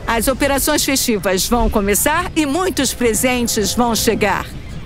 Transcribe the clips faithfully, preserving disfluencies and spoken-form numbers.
As operações festivas vão começar e muitos presentes vão chegar.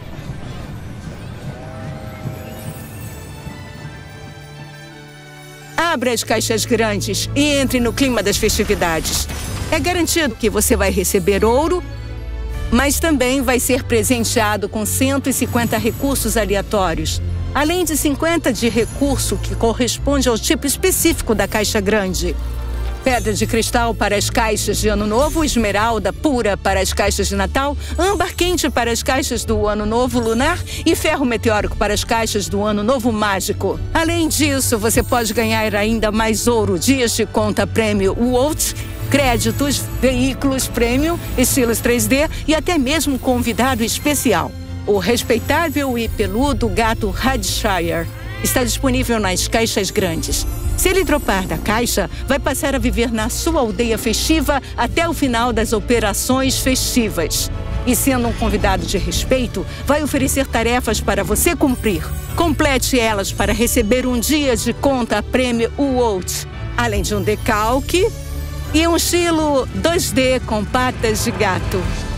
Abra as caixas grandes e entre no clima das festividades. É garantido que você vai receber ouro, mas também vai ser presenteado com cento e cinquenta recursos aleatórios, além de cinquenta de recurso que corresponde ao tipo específico da caixa grande. Pedra de cristal para as caixas de Ano Novo, esmeralda pura para as caixas de Natal, âmbar quente para as caixas do Ano Novo Lunar e ferro meteórico para as caixas do Ano Novo Mágico. Além disso, você pode ganhar ainda mais ouro, dias de conta prêmio Walt, créditos, veículos prêmio, estilos três D e até mesmo convidado especial. O respeitável e peludo gato Hadshire está disponível nas caixas grandes. Se ele dropar da caixa, vai passar a viver na sua aldeia festiva até o final das operações festivas. E sendo um convidado de respeito, vai oferecer tarefas para você cumprir. Complete elas para receber um dia de conta prêmio Walt, além de um decalque e um estilo dois D com patas de gato.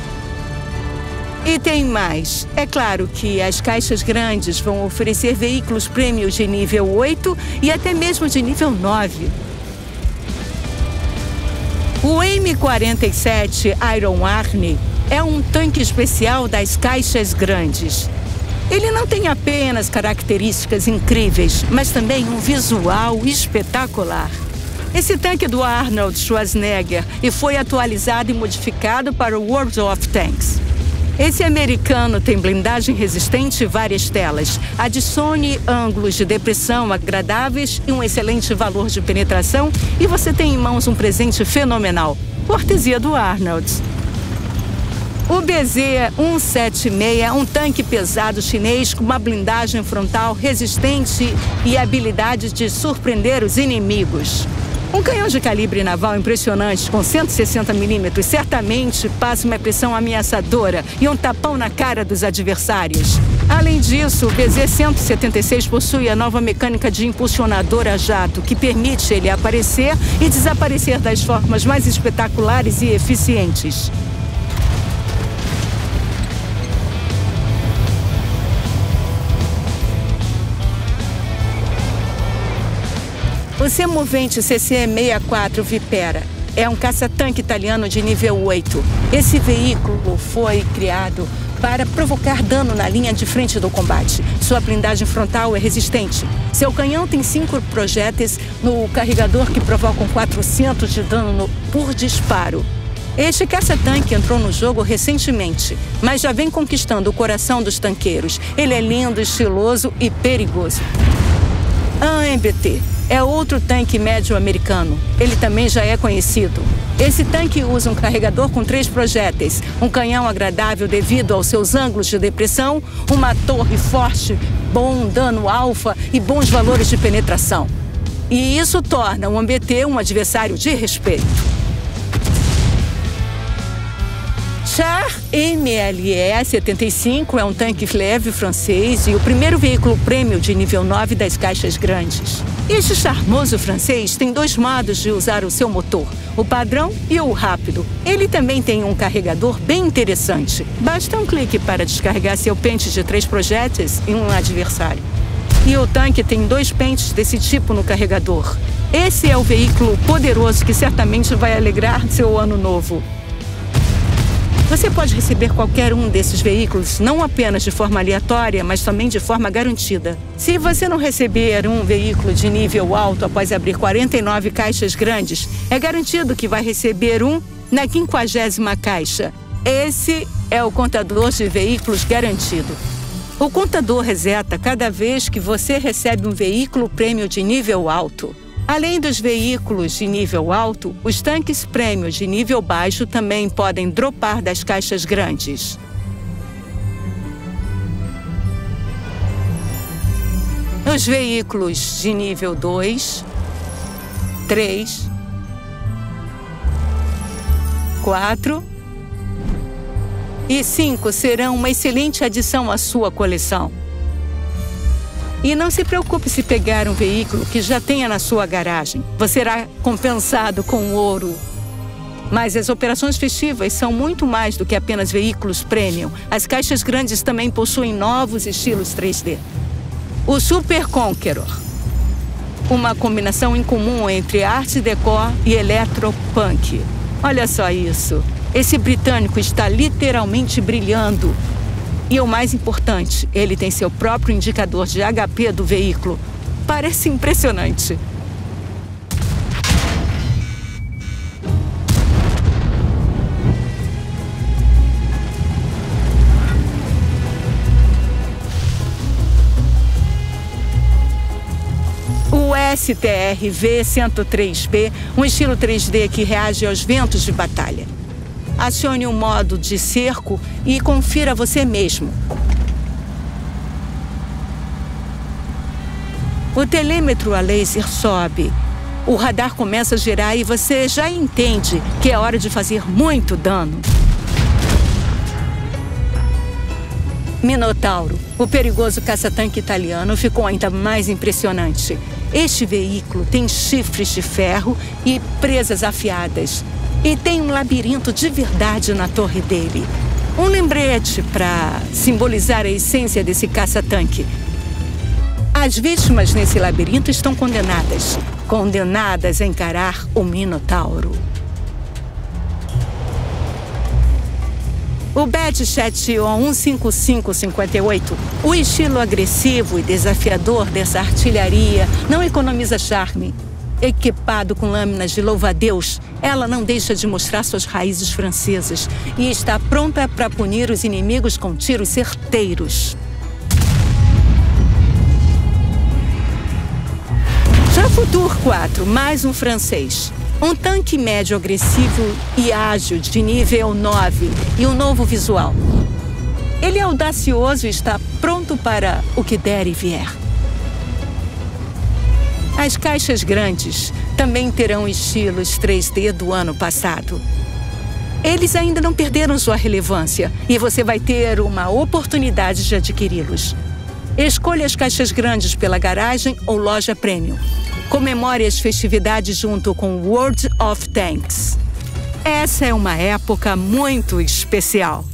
E tem mais. É claro que as caixas grandes vão oferecer veículos prêmios de nível oito e até mesmo de nível nove. O M quarenta e sete Iron Army é um tanque especial das caixas grandes. Ele não tem apenas características incríveis, mas também um visual espetacular. Esse tanque é do Arnold Schwarzenegger e foi atualizado e modificado para o World of Tanks. Esse americano tem blindagem resistente e várias telas. Adicione ângulos de depressão agradáveis e um excelente valor de penetração e você tem em mãos um presente fenomenal. Cortesia do Arnold. O B Z cento e setenta e seis é um tanque pesado chinês com uma blindagem frontal resistente e habilidade de surpreender os inimigos. Um canhão de calibre naval impressionante com cento e sessenta milímetros certamente passa uma pressão ameaçadora e um tapão na cara dos adversários. Além disso, o B Z cento e setenta e seis possui a nova mecânica de impulsionador a jato, que permite ele aparecer e desaparecer das formas mais espetaculares e eficientes. O semovente C C sessenta e quatro Vipera é um caça-tanque italiano de nível oito. Esse veículo foi criado para provocar dano na linha de frente do combate. Sua blindagem frontal é resistente. Seu canhão tem cinco projéteis no carregador que provocam quatrocentos de dano no, por disparo. Este caça-tanque entrou no jogo recentemente, mas já vem conquistando o coração dos tanqueiros. Ele é lindo, estiloso e perigoso. A M B T é outro tanque médio americano. Ele também já é conhecido. Esse tanque usa um carregador com três projéteis, um canhão agradável devido aos seus ângulos de depressão, uma torre forte, bom dano alfa e bons valores de penetração. E isso torna o A M B T um adversário de respeito. Char M L E setenta e cinco é um tanque leve francês e o primeiro veículo prêmio de nível nove das caixas grandes. Este charmoso francês tem dois modos de usar o seu motor, o padrão e o rápido. Ele também tem um carregador bem interessante. Basta um clique para descarregar seu pente de três projéteis em um adversário. E o tanque tem dois pentes desse tipo no carregador. Esse é o veículo poderoso que certamente vai alegrar seu ano novo. Você pode receber qualquer um desses veículos, não apenas de forma aleatória, mas também de forma garantida. Se você não receber um veículo de nível alto após abrir quarenta e nove caixas grandes, é garantido que vai receber um na quinquagésima caixa. Esse é o contador de veículos garantido. O contador reseta cada vez que você recebe um veículo prêmio de nível alto. Além dos veículos de nível alto, os tanques prêmios de nível baixo também podem dropar das caixas grandes. Os veículos de nível dois, três, quatro e cinco serão uma excelente adição à sua coleção. E não se preocupe se pegar um veículo que já tenha na sua garagem. Você será compensado com ouro. Mas as operações festivas são muito mais do que apenas veículos premium. As caixas grandes também possuem novos estilos três D. O Super Conqueror, uma combinação incomum entre arte décor e eletropunk. Olha só isso. Esse britânico está literalmente brilhando. E o mais importante, ele tem seu próprio indicador de H P do veículo. Parece impressionante. O S T R V cento e três B, um estilo três D que reage aos ventos de batalha. Acione o modo de cerco e confira você mesmo. O telêmetro a laser sobe. O radar começa a girar e você já entende que é hora de fazer muito dano. Minotauro, o perigoso caça-tanque italiano, ficou ainda mais impressionante. Este veículo tem chifres de ferro e presas afiadas. E tem um labirinto de verdade na torre dele. Um lembrete para simbolizar a essência desse caça-tanque. As vítimas nesse labirinto estão condenadas. Condenadas a encarar o Minotauro. O Badge Chatillon cento e cinquenta e cinco cinquenta e oito, o estilo agressivo e desafiador dessa artilharia, não economiza charme. Equipado com lâminas de louva-a-Deus, ela não deixa de mostrar suas raízes francesas e está pronta para punir os inimigos com tiros certeiros. Futur quatro, mais um francês. Um tanque médio agressivo e ágil de nível nove e um novo visual. Ele é audacioso e está pronto para o que der e vier. As caixas grandes também terão estilos três D do ano passado. Eles ainda não perderam sua relevância e você vai ter uma oportunidade de adquiri-los. Escolha as caixas grandes pela garagem ou loja premium. Comemore as festividades junto com World of Tanks. Essa é uma época muito especial.